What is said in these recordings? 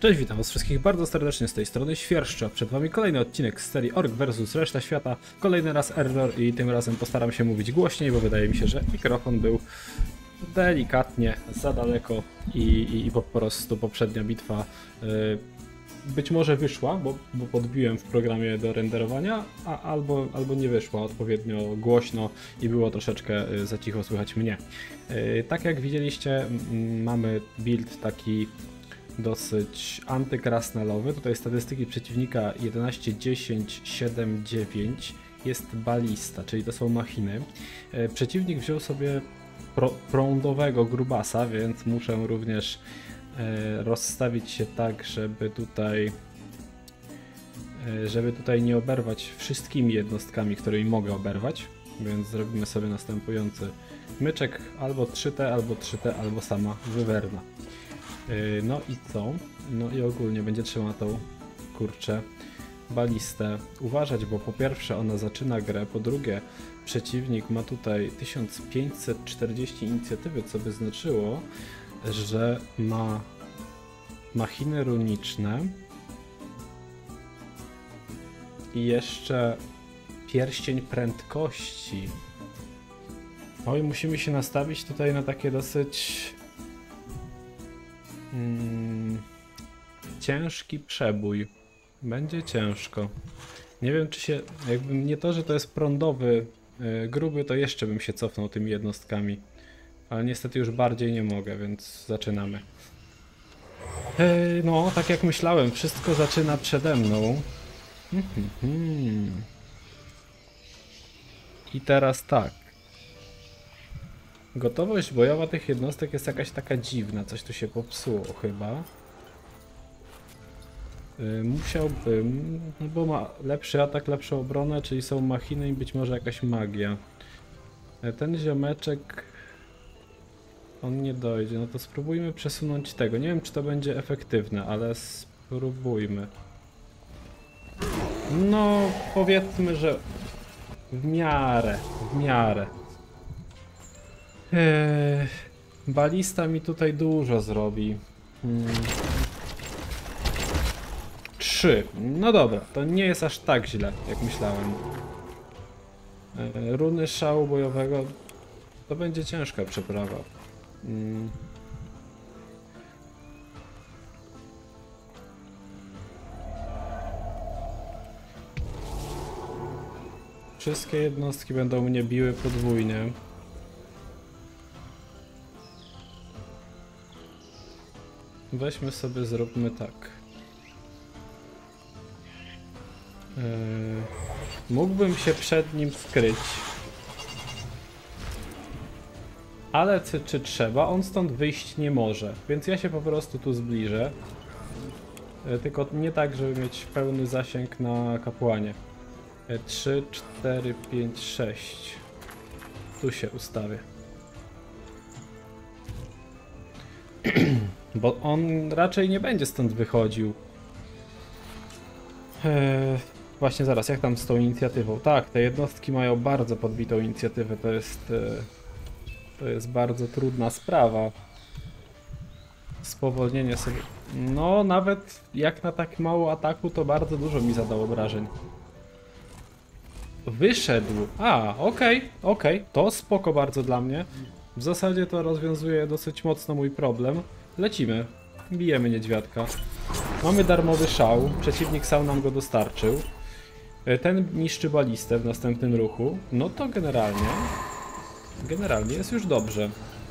Cześć, witam was wszystkich bardzo serdecznie z tej strony Świerszczo. Przed wami kolejny odcinek z serii Ork vs reszta świata. Kolejny raz error i tym razem postaram się mówić głośniej, bo wydaje mi się, że mikrofon był delikatnie za daleko i po prostu poprzednia bitwa być może wyszła, bo podbiłem w programie do renderowania, albo nie wyszła odpowiednio głośno i było troszeczkę za cicho słychać mnie. Tak jak widzieliście, mamy build taki dosyć antykrasnalowy. Tutaj statystyki przeciwnika 11, 10, 7, 9. Jest balista, czyli to są machiny. Przeciwnik wziął sobie prądowego grubasa, więc muszę również rozstawić się tak, żeby tutaj nie oberwać wszystkimi jednostkami, którymi mogę oberwać. Więc zrobimy sobie następujący myczek, albo 3T, albo 3T, albo sama wywerna. No i co? No i ogólnie będzie trzeba na tą, kurczę, balistę uważać, bo po pierwsze ona zaczyna grę, po drugie przeciwnik ma tutaj 1540 inicjatywy, co by znaczyło, że ma machiny runiczne i jeszcze pierścień prędkości. Oj, musimy się nastawić tutaj na takie dosyć ciężki przebój. Będzie ciężko. Nie wiem, czy się... Jakbym nie to, że to jest prądowy, gruby, to jeszcze bym się cofnął tymi jednostkami. Ale niestety już bardziej nie mogę, więc zaczynamy. No, tak jak myślałem, wszystko zaczyna przede mną. I teraz tak. Gotowość bojowa tych jednostek jest jakaś taka dziwna, coś tu się popsuło chyba. Musiałbym, no bo ma lepszy atak, lepszą obronę, czyli są machiny i być może jakaś magia. Ten ziomeczek, on nie dojdzie, no to spróbujmy przesunąć tego. Nie wiem, czy to będzie efektywne, ale spróbujmy. No, powiedzmy, że w miarę. Balista mi tutaj dużo zrobi. 3. No dobra, to nie jest aż tak źle, jak myślałem. Runy szału bojowego to będzie ciężka przeprawa. Wszystkie jednostki będą mnie biły podwójnie. Weźmy sobie, zróbmy tak. Mógłbym się przed nim skryć. Ale czy trzeba? On stąd wyjść nie może. Więc ja się po prostu tu zbliżę. Tylko nie tak, żeby mieć pełny zasięg na kapłanie. 3, 4, 5, 6. Tu się ustawię. Bo on raczej nie będzie stąd wychodził. Właśnie zaraz, jak tam z tą inicjatywą? Tak, te jednostki mają bardzo podbitą inicjatywę, to jest bardzo trudna sprawa. Spowolnienie sobie... No, nawet jak na tak mało ataku, to bardzo dużo mi zadał obrażeń. Wyszedł! A, okej, to spoko bardzo dla mnie. W zasadzie to rozwiązuje dosyć mocno mój problem. Lecimy. Bijemy niedźwiadka. Mamy darmowy szał. Przeciwnik sam nam go dostarczył. Ten niszczy balistę w następnym ruchu. No to generalnie jest już dobrze.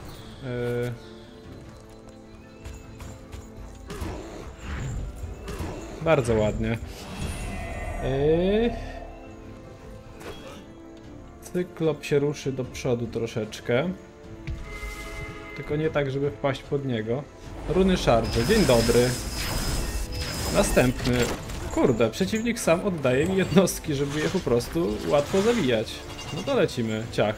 Bardzo ładnie. Cyklop się ruszy do przodu troszeczkę. Tylko nie tak, żeby wpaść pod niego. Runy szarże. Dzień dobry. Następny. Kurde, przeciwnik sam oddaje mi jednostki, żeby je po prostu łatwo zabijać. No to lecimy. Ciach.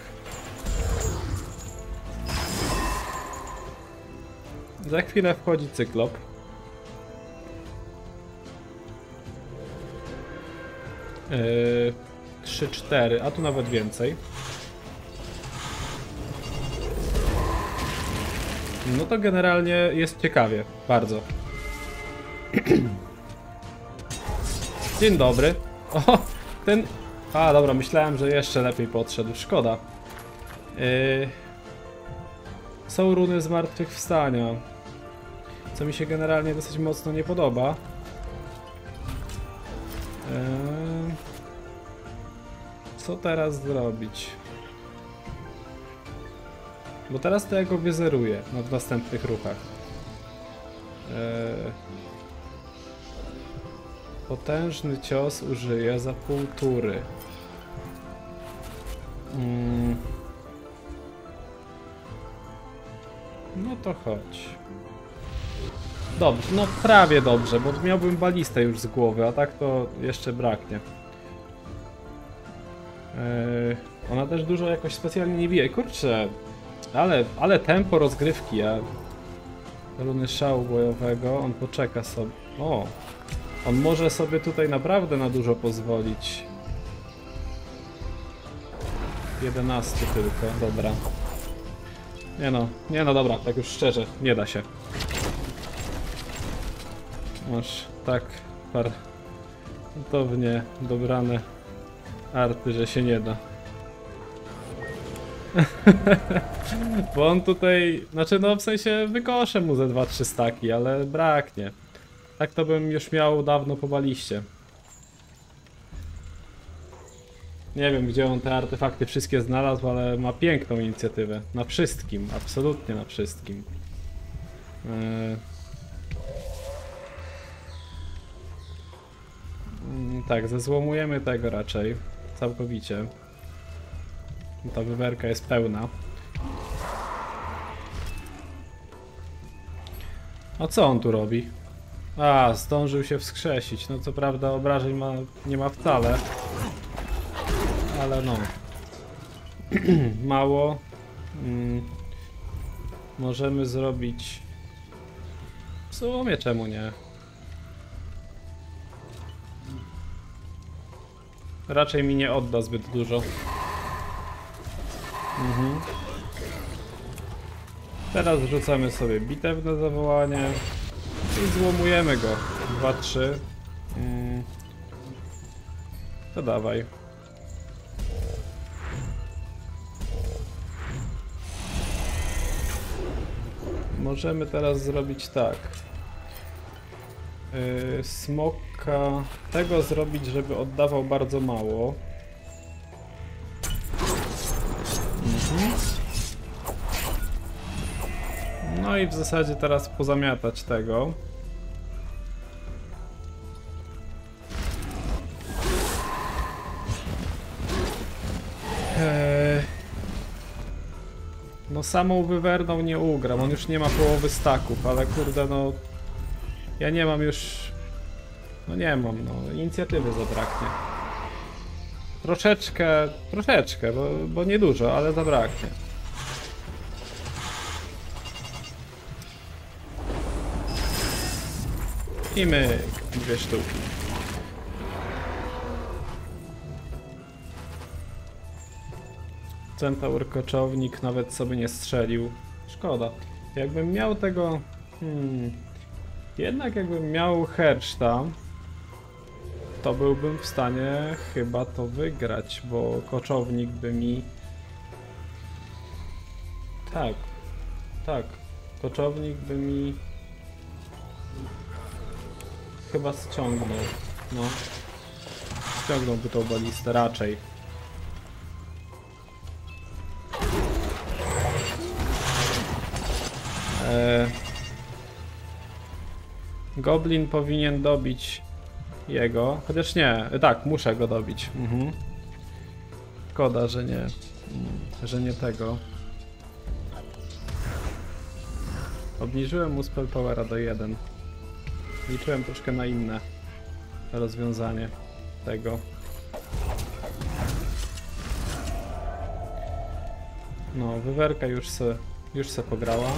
Za chwilę wchodzi cyklop. Yy, 3, 4, a tu nawet więcej. No to generalnie jest ciekawie, bardzo. Dzień dobry. O, ten... A, dobra, myślałem, że jeszcze lepiej podszedł. Szkoda. Są runy zmartwychwstania, co mi się generalnie dosyć mocno nie podoba. Co teraz zrobić? Bo teraz to ja go wyzeruję w następnych ruchach. Potężny cios użyję za pół tury. No to chodź. Dobrze, no prawie dobrze, bo miałbym balistę już z głowy, a tak to jeszcze braknie. Ona też dużo jakoś specjalnie nie bije. Kurczę, ale tempo rozgrywki, a runy szału bojowego, on poczeka sobie. O, on może sobie tutaj naprawdę na dużo pozwolić. 11 tylko, dobra. Nie no, dobra, tak już szczerze, nie da się. Masz tak fartownie dobrane arty, że się nie da. Bo on tutaj, znaczy no w sensie wykoszę mu ze 2-3 staki, ale braknie. Tak to bym już miał dawno po baliście. Nie wiem, gdzie on te artefakty wszystkie znalazł, ale ma piękną inicjatywę. Na wszystkim, absolutnie na wszystkim. Tak, zezłomujemy tego raczej. Całkowicie. Ta wywerka jest pełna. A co on tu robi? A, zdążył się wskrzesić. No co prawda obrażeń nie ma wcale. Ale no. Mało. Możemy zrobić... W sumie czemu nie? Raczej mi nie odda zbyt dużo. Teraz rzucamy sobie bitewne zawołanie i złomujemy go. 2-3. To dawaj. Możemy teraz zrobić tak. Smoka tego zrobić, żeby oddawał bardzo mało. No i w zasadzie teraz pozamiatać tego. No samą wywerną nie ugram, on już nie ma połowy staków, ale kurde no... Ja nie mam już... No nie mam, no inicjatywy zabraknie. Troszeczkę, bo nie dużo, ale zabraknie. I myk, 2 sztuki. Centaur koczownik nawet sobie nie strzelił. Szkoda. Jakbym miał tego... Jednak jakbym miał herszta, to byłbym w stanie chyba to wygrać, bo koczownik by mi... Tak. Koczownik by mi... Chyba ściągnął. No. Ściągnąłby tą balistę raczej. Goblin powinien dobić jego, chociaż nie, tak, muszę go dobić. Szkoda, że nie tego. Obniżyłem mu spell powera do 1. Liczyłem troszkę na inne rozwiązanie tego. No, wywerka już se pograła.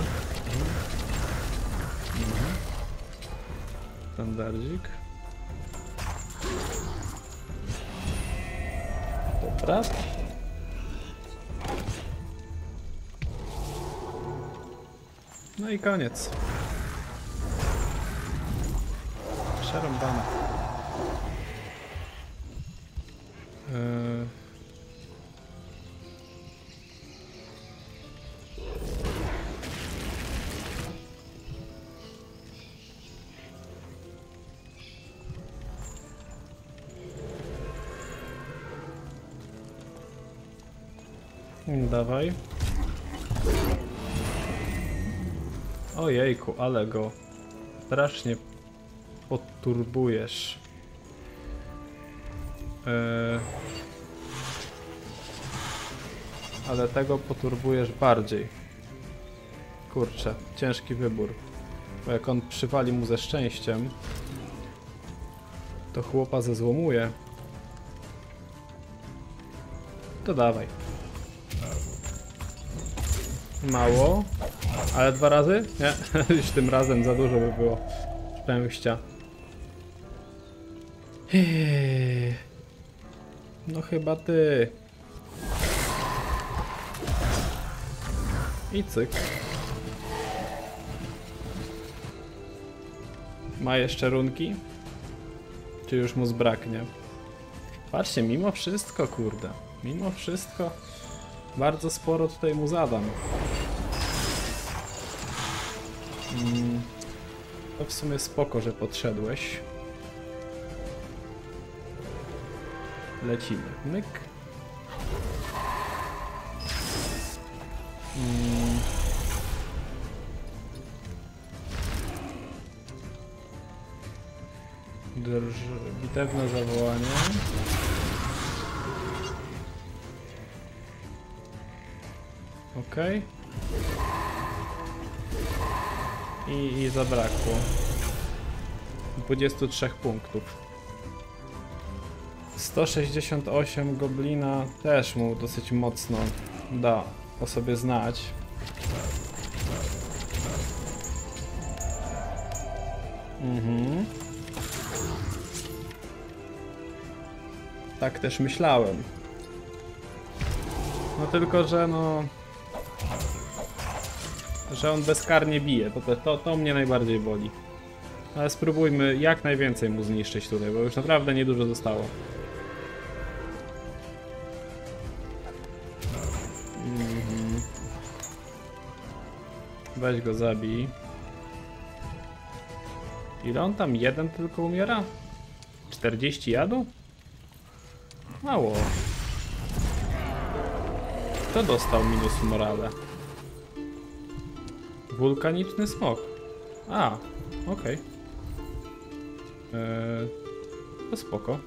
Standardzik. Dobra. No i koniec. Przerąbane. Dawaj. Ojejku, ale go strasznie poturbujesz. Ale tego poturbujesz bardziej. Kurczę, ciężki wybór. Bo jak on przywali mu ze szczęściem, to chłopa zezłomuje. To dawaj. Mało. Ale 2 razy? Nie, już tym razem za dużo by było szczęścia. No chyba ty. I cyk. Ma jeszcze runki? Czy już mu zbraknie? Patrzcie, mimo wszystko, kurde. Mimo wszystko bardzo sporo tutaj mu zadam. To w sumie spoko, że podszedłeś. Lecimy. Myk. Bitewne zawołanie. Okej. I zabrakło 23 punktów. 168 goblina też mu dosyć mocno da o sobie znać. Tak też myślałem. No tylko, że że on bezkarnie bije, to mnie najbardziej boli. Ale spróbujmy jak najwięcej mu zniszczyć tutaj, bo już naprawdę niedużo zostało. Weź go zabij. Ile on tam? 1 tylko umiera? 40 jadu? Mało. Kto dostał minus w morale? Wulkaniczny smok. A, okej. To spoko.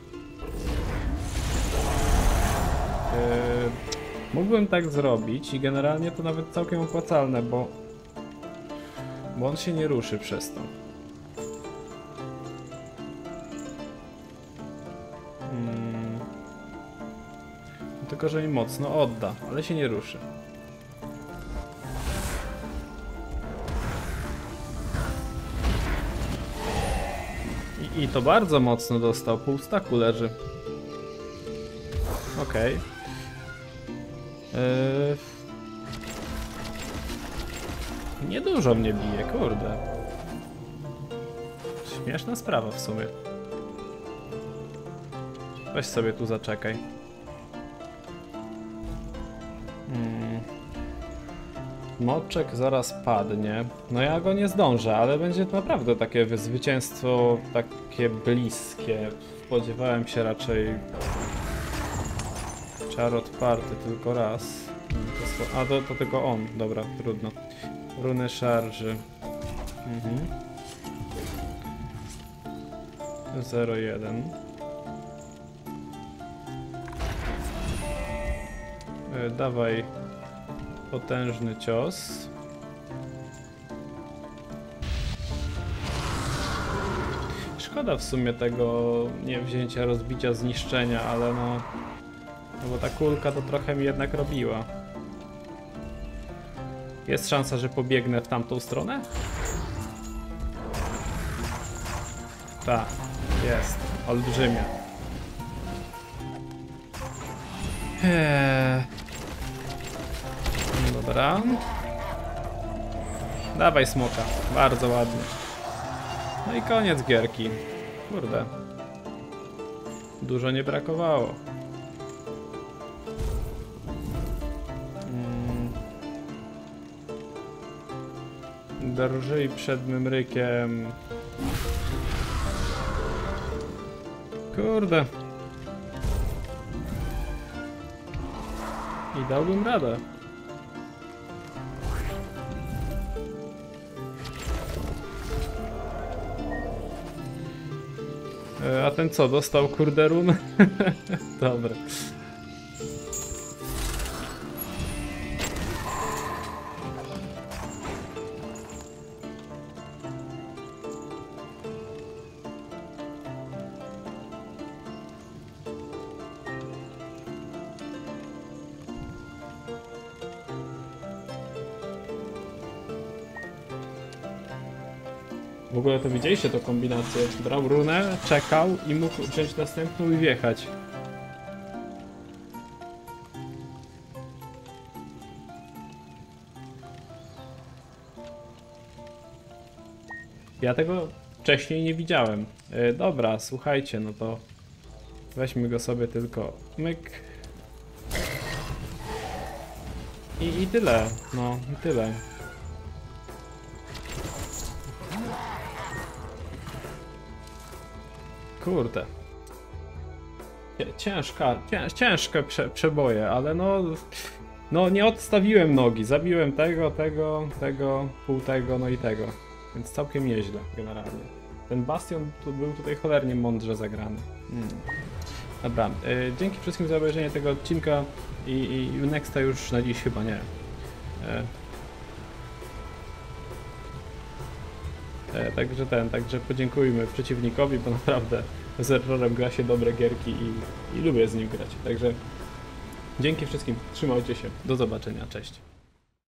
Mógłbym tak zrobić i generalnie to nawet całkiem opłacalne, bo on się nie ruszy przez to. Tylko, że mi mocno odda, ale się nie ruszy. I to bardzo mocno dostał, pół staku leży. Okej. Niedużo mnie bije, kurde. Śmieszna sprawa w sumie. Weź sobie tu zaczekaj. Moczek zaraz padnie. No ja go nie zdążę, ale będzie to naprawdę takie zwycięstwo takie bliskie. Spodziewałem się raczej czar odparty tylko raz. To tylko on. Dobra, trudno. Runy szarży. 0-1. Dawaj potężny cios. Szkoda w sumie tego nie wzięcia, rozbicia, zniszczenia, ale no bo ta kulka to trochę mi jednak robiła. Jest szansa, że pobiegnę w tamtą stronę? Tak, jest. Olbrzymia. Dobra. Dawaj smoka. Bardzo ładnie. No i koniec gierki. Kurde. Dużo nie brakowało. Drżyj przed mymrykiem. Kurde. I dałbym radę. A ten co, dostał kurde run? Dobra. W ogóle to widzieliście tą kombinację. Brał runę, czekał i mógł wziąć następną i wjechać. Ja tego wcześniej nie widziałem. Dobra, słuchajcie, no to weźmy go sobie tylko myk. I tyle, no i tyle. Kurde. Ciężkie przeboje, ale no nie odstawiłem nogi. Zabiłem tego, pół tego, no i tego. Więc całkiem nieźle generalnie. Ten bastion był tutaj cholernie mądrze zagrany. Dobra, dzięki wszystkim za obejrzenie tego odcinka i Nexta już na dziś chyba nie. Także podziękujmy przeciwnikowi, bo naprawdę z Errorem gra się dobre gierki i lubię z nim grać. Także dzięki wszystkim, trzymajcie się, do zobaczenia, cześć.